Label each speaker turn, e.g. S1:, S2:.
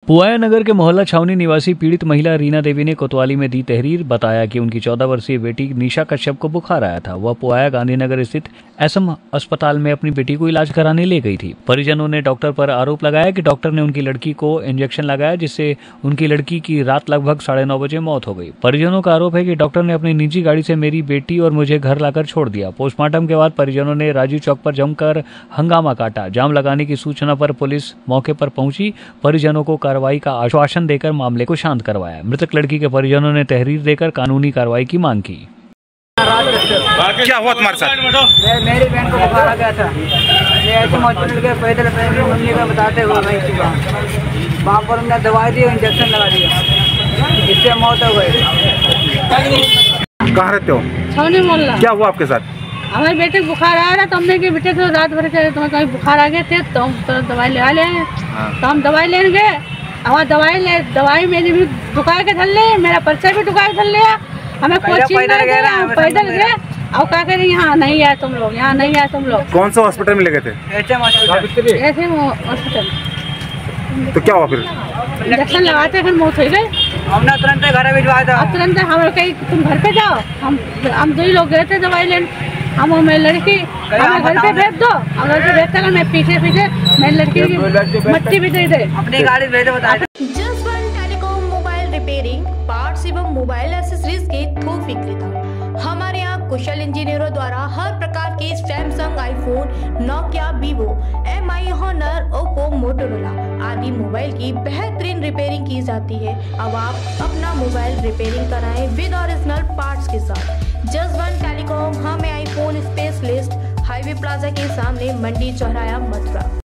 S1: पुआया नगर के मोहल्ला छावनी निवासी पीड़ित महिला रीना देवी ने कोतवाली में दी तहरीर। बताया कि उनकी 14 वर्षीय बेटी निशा कश्यप को बुखार आया था। वह पुआया गांधीनगर स्थित एसएम अस्पताल में अपनी बेटी को इलाज कराने ले गई थी। परिजनों ने डॉक्टर पर आरोप लगाया कि डॉक्टर ने उनकी लड़की को इंजेक्शन लगाया, जिससे उनकी लड़की की रात लगभग 9:30 बजे मौत हो गई। परिजनों का आरोप है कि डॉक्टर ने अपनी निजी गाड़ी से मेरी बेटी और मुझे घर लाकर छोड़ दिया। पोस्टमार्टम के बाद परिजनों ने राजू चौक पर जमकर हंगामा काटा। जाम लगाने की सूचना पर पुलिस मौके पर पहुंची। परिजनों को कार्रवाई का आश्वासन देकर मामले को शांत करवाया। मृतक लड़की के परिजनों ने तहरीर देकर कानूनी कार्रवाई की मांग की।
S2: क्या हुआ तुम्हारे साथ?
S3: मेरी बहन को बुखार आ गया था। ये ऐसे हॉस्पिटल के पैदल मम्मी को बताते हुए वहाँ पर हमने दवाई दी, इंजेक्शन लगा दिया, इससे मौत हो गई।
S2: कहाँ रहते हो?
S4: छावनी मोहल्ला।
S2: क्या हुआ आपके साथ?
S4: हमारे बेटे को बुखार आया था, तो हमने कि बेटे को रात भर के तुम्हें कहीं बुखार आ गए थे, तो हम तो दवाई ले लेंगे। तो हम दवाई लेने गए। हमारा दवाई मेरी भी दुकान के धर ले, मेरा पर्चा भी दुकान धर लिया। हमें कोचिंग पैदल गए और क्या करें, यहाँ नहीं आया तुम लोग, यहाँ नहीं आया तुम लोग।
S2: कौन सा हॉस्पिटल में ले गए थे?
S3: ऐसे हॉस्पिटल।
S2: तो क्या हुआ फिर?
S4: इंजेक्शन लगाते फिर मौत हो गई।
S3: हमने तुरंत घर भिजवाया था।
S4: अब तुरंत हमें कहीं तुम घर पे जाओ, हम 2 ही लोग गए थे दवाई लेने। हम मेरी लड़की हमें घर पे भेज दो, हम घर पे भेजते मैं पीछे मेरी लड़की की मट्टी भी दे दे।
S3: अपनी गाड़ी भेजो बता।
S5: Jaswan telecom mobile repairing, parts एवं मोबाइल एक्सेसरीज के थोक विक्रेता। हमारे यहाँ कुशल इंजीनियरों द्वारा हर प्रकार के Samsung, iPhone, Nokia, Vivo, MI, Honor, Oppo, Motorola आदि मोबाइल की बेहतरीन रिपेयरिंग की जाती है। अब आप अपना मोबाइल रिपेयरिंग कराएं विद ओरिजिनल पार्ट्स के साथ। जसवन टेलीकॉम, हमें आईफोन स्पेशलिस्ट, हाईवे प्लाजा के सामने, मंडी चौराया, मथुरा।